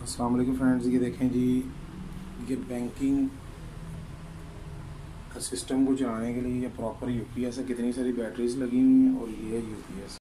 अस्सलाम वालेकुम फ्रेंड्स, ये देखें जी, ये बैंकिंग का सिस्टम को चलाने के लिए ये प्रॉपर यूपीएस है। कितनी सारी बैटरीज लगी हुई हैं और ये है यूपीएस।